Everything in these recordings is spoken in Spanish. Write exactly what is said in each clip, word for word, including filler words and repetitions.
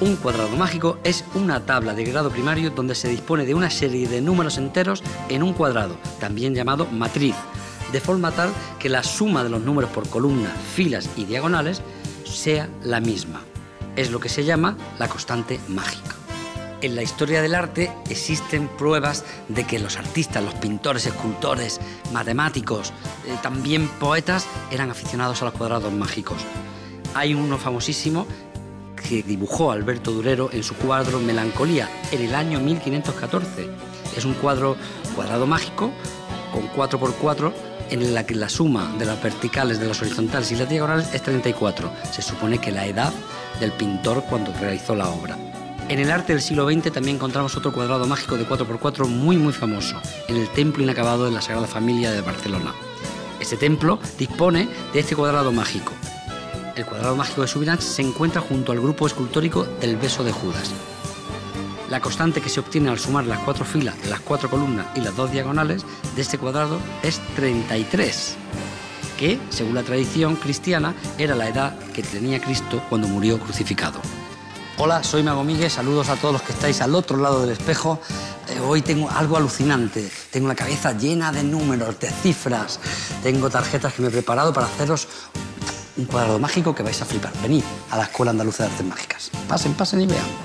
Un cuadrado mágico es una tabla de grado primario donde se dispone de una serie de números enteros en un cuadrado, también llamado matriz, de forma tal que la suma de los números por columnas, filas y diagonales sea la misma. Es lo que se llama la constante mágica. En la historia del arte existen pruebas de que los artistas, los pintores, escultores, matemáticos, eh, también poetas, eran aficionados a los cuadrados mágicos. Hay uno famosísimo que dibujó Alberto Durero en su cuadro Melancolía en el año mil quinientos catorce. Es un cuadro cuadrado mágico con cuatro por cuatro en la que la suma de las verticales, de las horizontales y las diagonales es treinta y cuatro. Se supone que la edad del pintor cuando realizó la obra. En el arte del siglo veinte también encontramos otro cuadrado mágico de cuatro por cuatro muy muy famoso, en el Templo Inacabado de la Sagrada Familia de Barcelona. Este templo dispone de este cuadrado mágico. El cuadrado mágico de Subirats se encuentra junto al grupo escultórico del Beso de Judas. La constante que se obtiene al sumar las cuatro filas, las cuatro columnas y las dos diagonales de este cuadrado es treinta y tres, que, según la tradición cristiana, era la edad que tenía Cristo cuando murió crucificado. Hola, soy Mago Miguel, saludos a todos los que estáis al otro lado del espejo. Eh, hoy tengo algo alucinante, tengo la cabeza llena de números, de cifras, tengo tarjetas que me he preparado para haceros un cuadrado mágico que vais a flipar. Venid a la Escuela Andaluza de Artes Mágicas. Pasen, pasen y vean.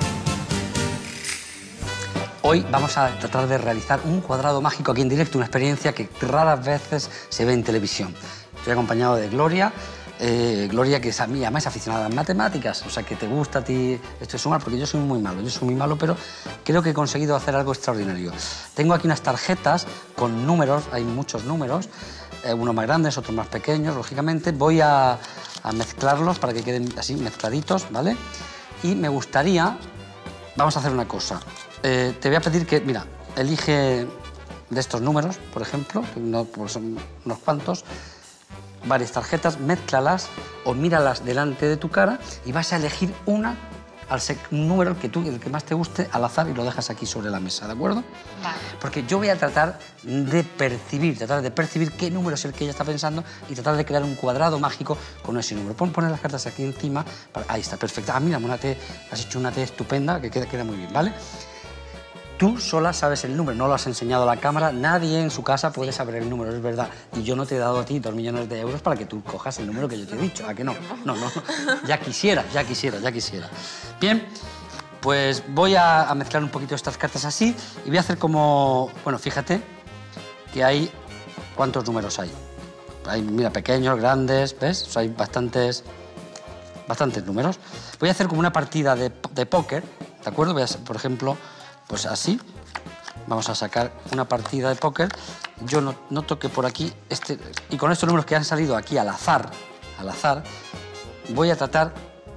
Hoy vamos a tratar de realizar un cuadrado mágico aquí en directo, una experiencia que raras veces se ve en televisión. Estoy acompañado de Gloria, eh, Gloria que es a mí, además es aficionada a las matemáticas, o sea que te gusta a ti esto de sumar, porque yo soy muy malo, yo soy muy malo, pero creo que he conseguido hacer algo extraordinario. Tengo aquí unas tarjetas con números, hay muchos números, eh, unos más grandes, otros más pequeños, lógicamente. Voy a, a mezclarlos para que queden así mezcladitos, ¿vale? Y me gustaría, vamos a hacer una cosa. Eh, te voy a pedir que, mira, elige de estos números, por ejemplo, que no, pues son unos cuantos, varias tarjetas, mézclalas o míralas delante de tu cara y vas a elegir una, al un número que tú, el que más te guste, al azar, y lo dejas aquí sobre la mesa, ¿de acuerdo? Vale. Porque yo voy a tratar de percibir, tratar de percibir qué número es el que ella está pensando y tratar de crear un cuadrado mágico con ese número. Pon, poner las cartas aquí encima, para, ahí está, perfecto. Ah, mira, una T, has hecho una T estupenda, que queda, queda muy bien, ¿vale? Tú sola sabes el número, no lo has enseñado a la cámara, nadie en su casa puede saber el número, es verdad. Y yo no te he dado a ti dos millones de euros para que tú cojas el número que yo te he dicho, ¿a que no? No, no, ya quisiera, ya quisiera, ya quisiera. Bien, pues voy a, a mezclar un poquito estas cartas así y voy a hacer como... Bueno, fíjate que hay... ¿Cuántos números hay? Hay, mira, pequeños, grandes, ¿ves? O sea, hay bastantes, bastantes números. Voy a hacer como una partida de, de póker, ¿de acuerdo? Voy a hacer, por ejemplo... Pues así, vamos a sacar una partida de póker. Yo no, noto que por aquí, este, y con estos números que han salido aquí al azar, al azar, voy a tratar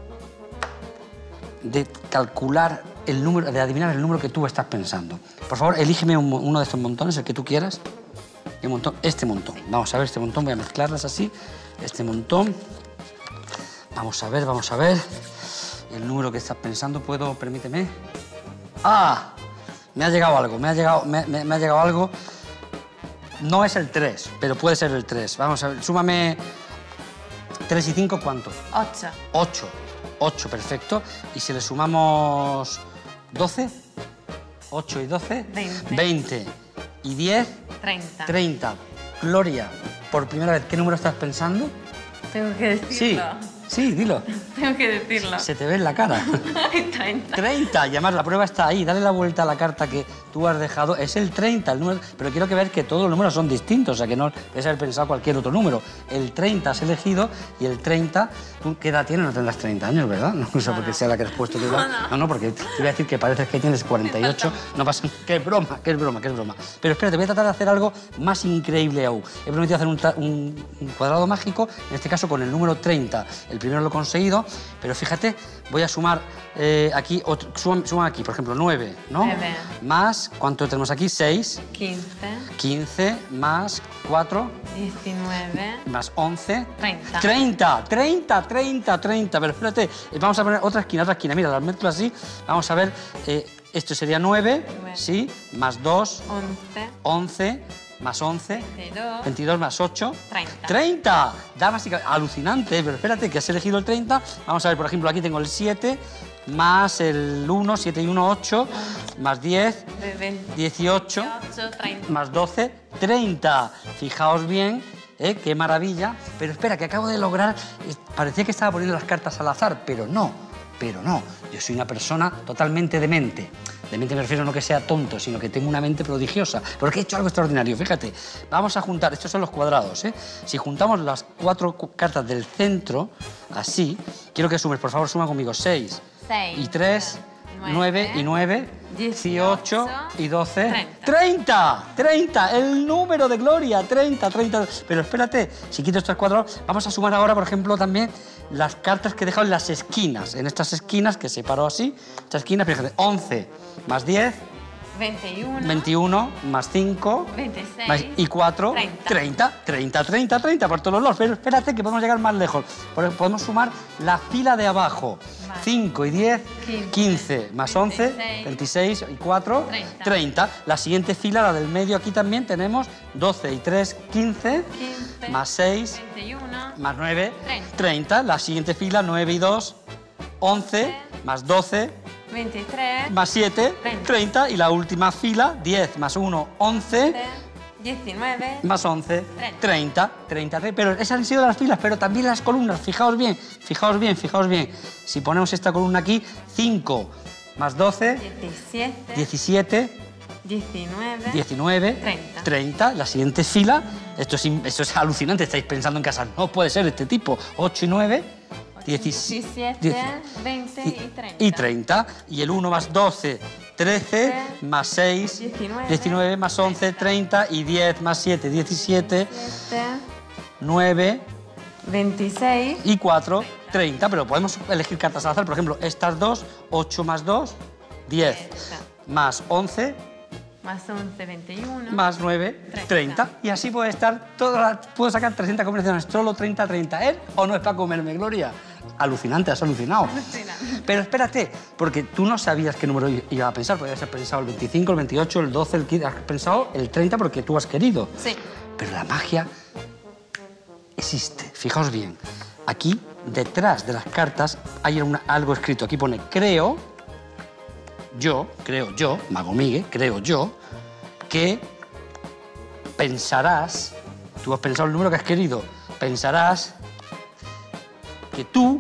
de calcular el número, de adivinar el número que tú estás pensando. Por favor, elígeme un, uno de estos montones, el que tú quieras. El montón, este montón. Vamos a ver este montón, voy a mezclarlas así. Este montón. Vamos a ver, vamos a ver. El número que estás pensando, ¿puedo? Permíteme. ¡Ah! Me ha llegado algo, me ha llegado, me, me, me ha llegado algo. No es el tres, pero puede ser el tres. Vamos a ver, súmame tres y cinco, ¿cuánto? ocho. ocho. ocho, perfecto. Y si le sumamos doce, ocho y doce, veinte. veinte. Y diez, treinta. treinta. Gloria, por primera vez, ¿qué número estás pensando? Tengo que decirlo. Sí, sí, dilo. Tengo que decirlo. Se te ve en la cara. treinta. treinta, y además la prueba está ahí. Dale la vuelta a la carta que tú has dejado. Es el treinta, el número, pero quiero que ver que todos los números son distintos, o sea que no debes haber pensado cualquier otro número. El treinta has elegido y el treinta, ¿tú qué edad tienes? No tendrás treinta años, ¿verdad? No, no sé por qué sea la que has puesto tú. No, no. no, no, porque te voy a decir que pareces que tienes cuarenta y ocho. No pasa, que es broma, que es broma, que es broma. Pero espérate, voy a tratar de hacer algo más increíble aún. He prometido hacer un, un, un cuadrado mágico, en este caso con el número treinta. El primero lo he conseguido, pero fíjate, voy a sumar eh, aquí, otro, suma, suma aquí, por ejemplo, nueve, ¿no? nueve. Más, ¿cuánto tenemos aquí? seis. quince. quince, más cuatro. diecinueve. Más once. treinta. treinta, treinta, treinta, treinta. Pero espérate, vamos a poner otra esquina, otra esquina. Mira, las mezclo así. Vamos a ver, eh, esto sería nueve, nueve. ¿sí? Más dos, once. once. más once, veintidós, veintidós más ocho, treinta. treinta. Damas y caballeros, alucinante, pero espérate, que has elegido el treinta. Vamos a ver, por ejemplo, aquí tengo el siete, más el uno, siete y uno, ocho, más diez, dieciocho, treinta. más doce, treinta. Fijaos bien, ¿eh? Qué maravilla. Pero espera, que acabo de lograr... eh, Parecía que estaba poniendo las cartas al azar, pero no, pero no. Yo soy una persona totalmente demente. Demente me refiero no que sea tonto, sino que tengo una mente prodigiosa. Porque he hecho algo extraordinario, fíjate. Vamos a juntar, estos son los cuadrados, ¿eh? Si juntamos las cuatro cartas del centro, así, quiero que sumes, por favor, suma conmigo seis. seis. Y tres, nueve y nueve, dieciocho y doce, treinta. treinta, treinta, el número de Gloria, treinta, treinta. Pero espérate, si quito estos cuadrados, vamos a sumar ahora, por ejemplo, también las cartas que he dejado en las esquinas. En estas esquinas, que separo así, estas esquinas, fíjate, once más diez, veintiuno, veintiuno más cinco, veintiséis más- y cuatro, treinta. treinta, treinta, treinta, treinta, por todos los lados. Pero espérate que podemos llegar más lejos. Por- Podemos sumar la fila de abajo. Vale. cinco y diez, quince, quince, más once, veintiséis, veintiséis y cuatro, treinta. treinta. La siguiente fila, la del medio, aquí también tenemos doce y tres, quince, quince, más seis, veintiuno, más nueve, treinta. treinta. La siguiente fila, nueve y dos, once, más doce, veintitrés, más siete, treinta. treinta. Y la última fila, diez más uno, once, diecinueve, más once, treinta. treinta, treinta. Pero esas han sido las filas, pero también las columnas. Fijaos bien, fijaos bien, fijaos bien. Si ponemos esta columna aquí, cinco más doce, diecisiete, diecisiete, diecinueve, diecinueve, treinta. treinta. La siguiente fila, esto es, im- esto es alucinante, estáis pensando en casa, no puede ser este tipo. ocho y nueve, diecisiete, diecisiete, veinte y treinta. y treinta. Y el uno más doce, trece, más seis, diecinueve, diecinueve, más once, treinta. Y diez más siete, diecisiete, siete, nueve veintiséis, y cuatro, treinta. Pero podemos elegir cartas al azar, por ejemplo, estas dos, ocho más dos, diez, más once, más once, veintiuno, más nueve, treinta. Y así puede estar, toda la- puedo sacar trescientas combinaciones, solo treinta, treinta. ¿Es o no es para comerme, Gloria? Alucinante, has alucinado. Alucinante. Pero espérate, porque tú no sabías qué número i- iba a pensar. Podrías haber pensado el veinticinco, el veintiocho, el doce, el quince. Has pensado el treinta porque tú has querido. Sí. Pero la magia existe. Fijaos bien. Aquí, detrás de las cartas, hay una- algo escrito. Aquí pone, creo, yo, creo yo, Mago Miguel, creo yo, que pensarás, tú has pensado el número que has querido, pensarás que tú,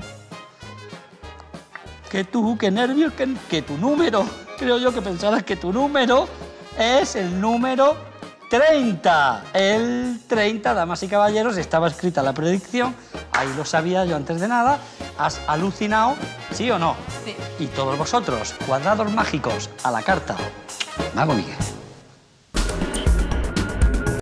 que tú, qué nervios, que, que tu número, creo yo que pensarás que tu número es el número treinta. El treinta, damas y caballeros, estaba escrita la predicción, ahí lo sabía yo antes de nada. ¿Has alucinado, sí o no? Sí. Y todos vosotros, cuadrados mágicos, a la carta. Mago Miguel.